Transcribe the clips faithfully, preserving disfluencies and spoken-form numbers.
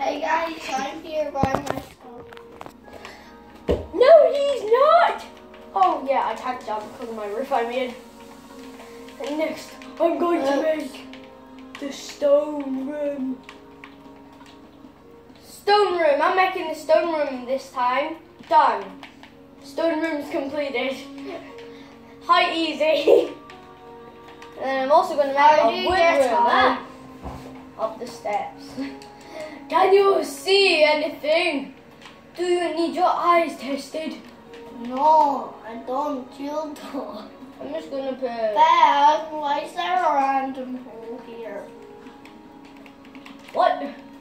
Hey guys, I'm here by myself. No, he's not! Oh yeah, I can't jump because of my roof I made. And next, I'm going to make the stone room. Stone room, I'm making the stone room this time. Done. Stone room's completed. Hi, easy. And then I'm also going to make How a do you wood get room. up? Up the steps. Can you see anything? Do you need your eyes tested? No, I don't. You don't. I'm just going to put... Dad, why is there a random hole here? What?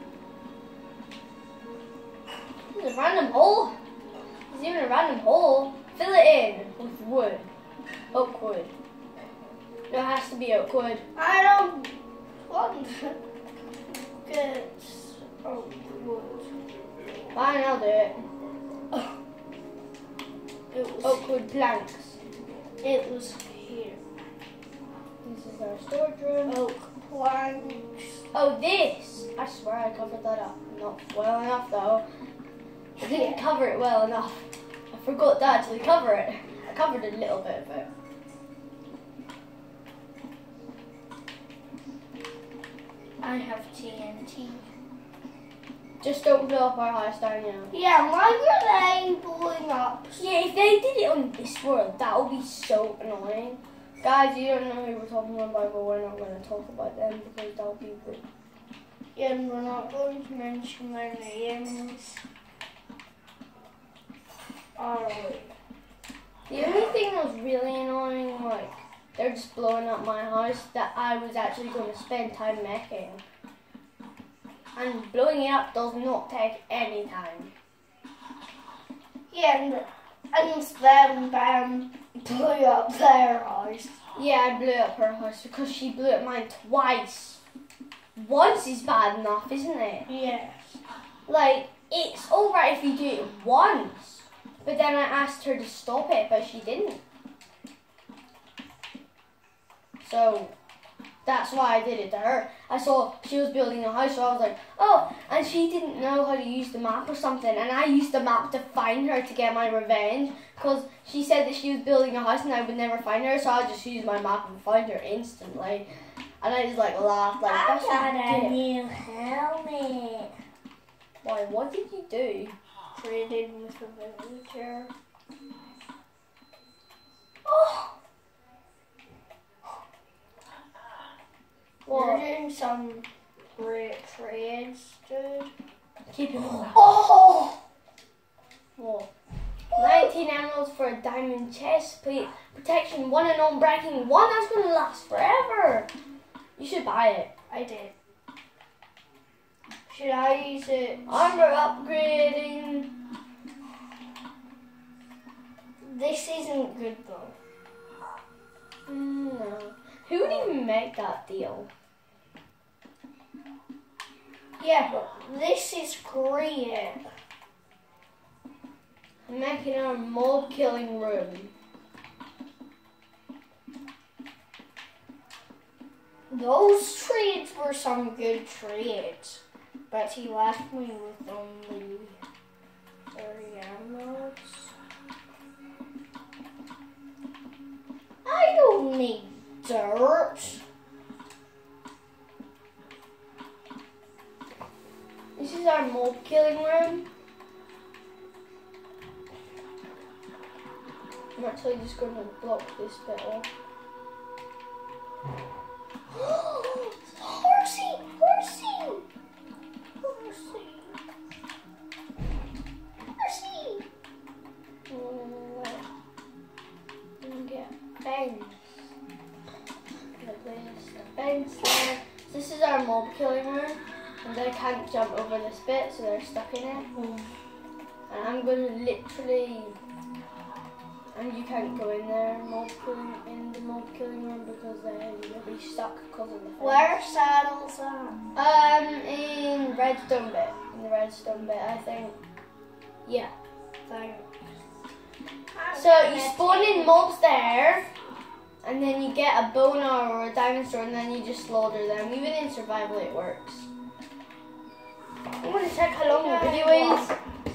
There's a random hole? There's even a random hole. Fill it in with wood. Oak wood. No, it has to be oak wood. I don't want to get oak wood. Fine, I'll do it. Oh. It was, Oak wood planks. it was here. This is our storage room. Oak planks. Oh, this! I swear I covered that up. Not well enough though. I didn't cover it well enough. I forgot to actually cover it. I covered a little bit of it. I have T N T. Just don't blow up our house down now. Yeah, why were they blowing up? Yeah, if they did it on this world, that would be so annoying. Guys, you don't know who we're talking about, but we're not going to talk about them because that would be rude. Yeah, and we're not going to mention their names. Alright. The only thing that was really annoying, like, they're just blowing up my house that I was actually going to spend time making. And blowing it up does not take any time. Yeah, and, and then Bam blew up their house. Yeah, I blew up her house because she blew up mine twice. Once is bad enough, isn't it? Yes. Like, it's alright if you do it once. But then I asked her to stop it, but she didn't. So, that's why I did it to her. I saw she was building a house, so I was like, oh, and she didn't know how to use the map or something. And I used the map to find her to get my revenge. Because she said that she was building a house and I would never find her, so I just used my map and find her instantly. And I just like laughed, like, I that's got a what you new helmet. Why, what did you do? Traded with a villager. Oh! We're doing some great trades, dude. Keep it on. Oh! Whoa. nineteen emeralds for a diamond chest plate. Protection one and unbreaking one. That's going to last forever. You should buy it. I did. Should I use it? Armor upgrading. This isn't good though. Mm, no. Who would even make that deal? Yeah, but this is great. I'm making our mob killing room. Those trades were some good trades, but he left me with only thirty emeralds. I don't need dirt. This is our mob killing room. I'm actually just going to block this bit off. Horsey! Horsey! Horsey! Horsey! And get a fence. Like this, a fence there. This is our mob killing room. And they can't jump over this bit, so they're stuck in it. Mm. And I'm going to literally... And you can't go in there mob killing, in the mob killing room because then you'll be stuck because of the fence. Where are saddles at? Um, in redstone bit. In the redstone bit, I think. Yeah. Thanks. So you spawn in mobs there, and then you get a bone arrow or a diamond sword, and then you just slaughter them. Even in survival, it works. I'm going to check how long the video is.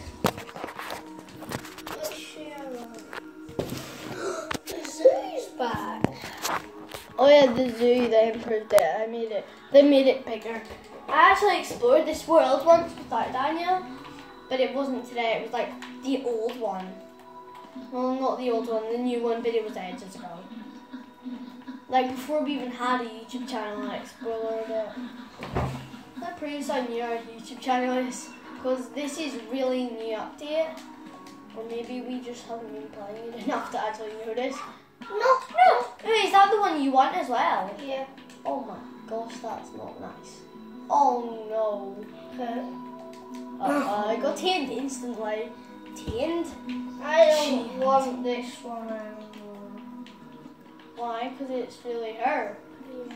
The zoo's back. Oh yeah, the zoo, they improved it. I made it. They made it bigger. I actually explored this world once without Daniel, but it wasn't today. It was like the old one. Well, not the old one, the new one, but it was ages ago. Like before we even had a YouTube channel, I explored it. That proves how new our YouTube channel is, because this is really new update. Or maybe we just haven't been playing it enough to actually notice. No, no. Wait, is that the one you want as well? Yeah. Oh my gosh, that's not nice. Oh no. Okay. Uh, I got tamed instantly. Tamed? I don't Jeez. want this one anymore. Why? Because it's really hurt. Yeah.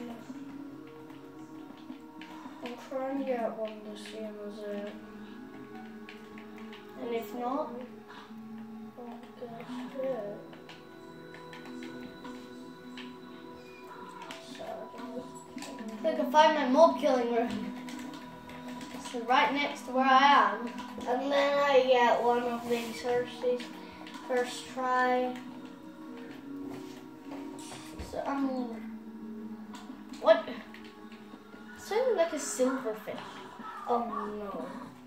I'm trying to get one the same as it. And if not, I'll get it. I can find my mob killing room. So right next to where I am. And then I get one of these horses first try. So um, what? Sounded like a silverfish. Oh no.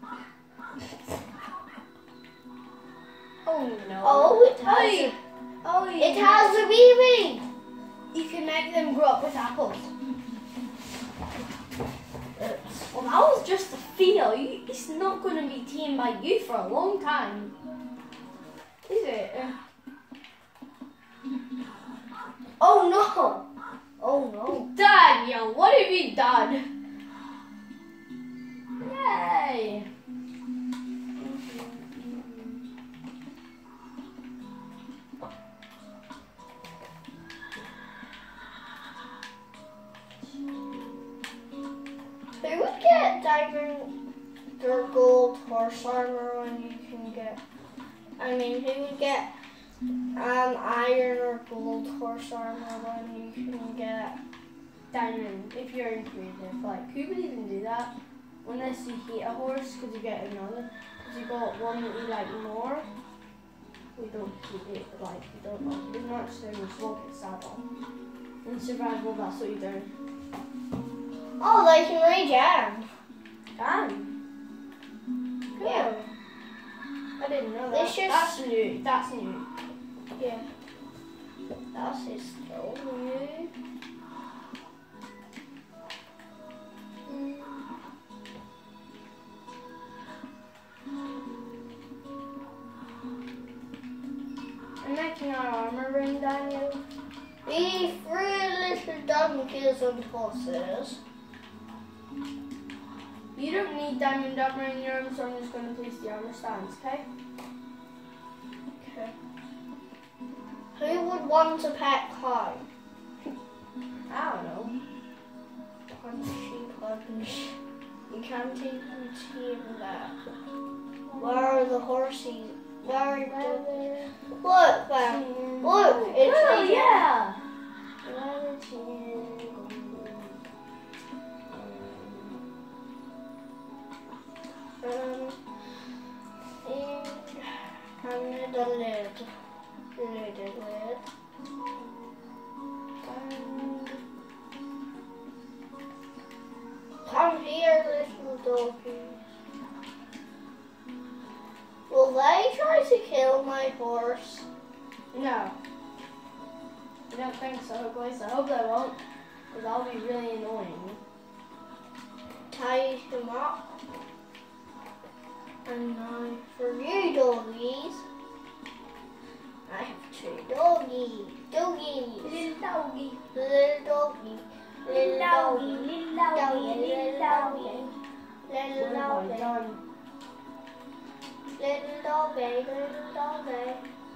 Oh no. Oh, it has Hey. a, Oh, it has a baby. You can make them grow up with apples. Oops. Well, that was just a feel. You, it's not going to be tamed by you for a long time. Is it? Oh no. Oh no. Daniel, what have you done? Yay! Who would get diamond or gold horse armor when you can get? I mean, who would get um iron or gold horse armor when you can get? Diamond, if you're in creative, like, who would even do that? Unless you hate a horse, because you get another, because you got one that you like more. We don't hate it, but like, we don't like it as much, so you just walk it saddle. In survival, that's what you do. Oh, they can regen. Can. Cool. Yeah. I didn't know They that. should- That's new, that's new. Yeah. That's his skill. New. Mm. I'm making our armor ring, Daniel. We three little donkeys and horses. You don't need diamond armor in your room, so I'm just going to place the armor stands, okay? Okay. Who would want a pet cow? I don't know. Punchy punch. You can't even see that. Where are the horses? Where are the... Look, there. Look, it's oh, like- yeah. Um, and and the lid. Lid, lid. And come here, little doggies. Will they try to kill my horse? No. I don't think so, boys. I hope they won't, because that'll be really annoying. Tie him up. And now for you, doggies. I have two doggies. Doggies. Little doggy. Little doggy. Little doggy. little Doggy. Little doggy. Little What have I doggy. done? Little doggy. Little doggy.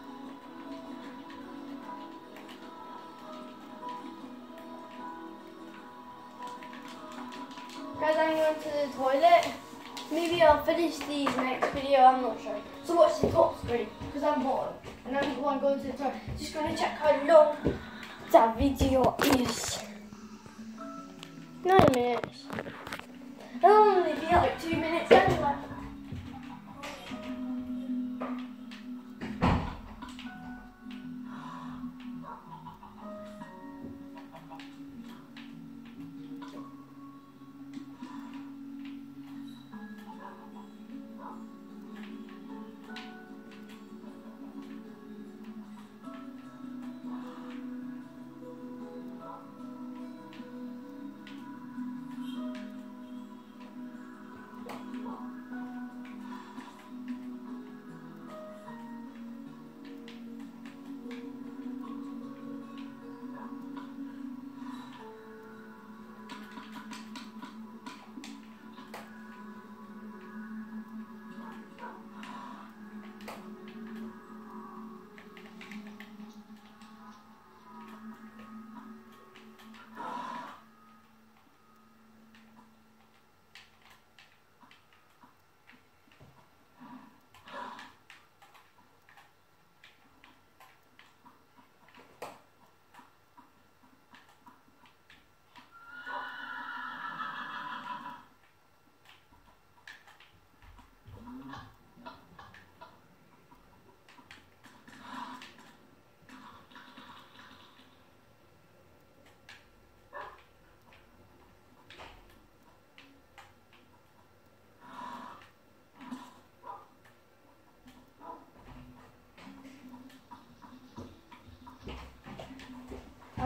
Guys, I'm going to the toilet. Maybe I'll finish these next video, I'm not sure. So watch the top screen, because I'm bored. And I'm going to go to the toilet. Just going to check how long that video is. Nine minutes. It'll only be like two minutes then.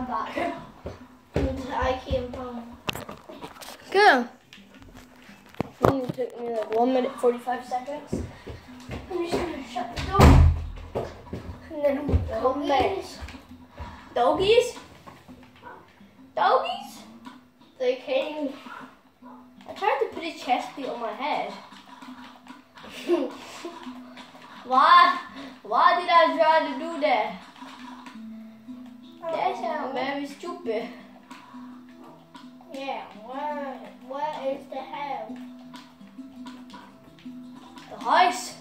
I'm back. I came home. Good. It took me like one minute forty-five seconds. I'm just gonna shut the door. And then come back. Doggies? Doggies? They came. I tried to put a chest plate on my head. Why? Why did I try to do that? That sounds very stupid. Yeah, where, where is the house? The house?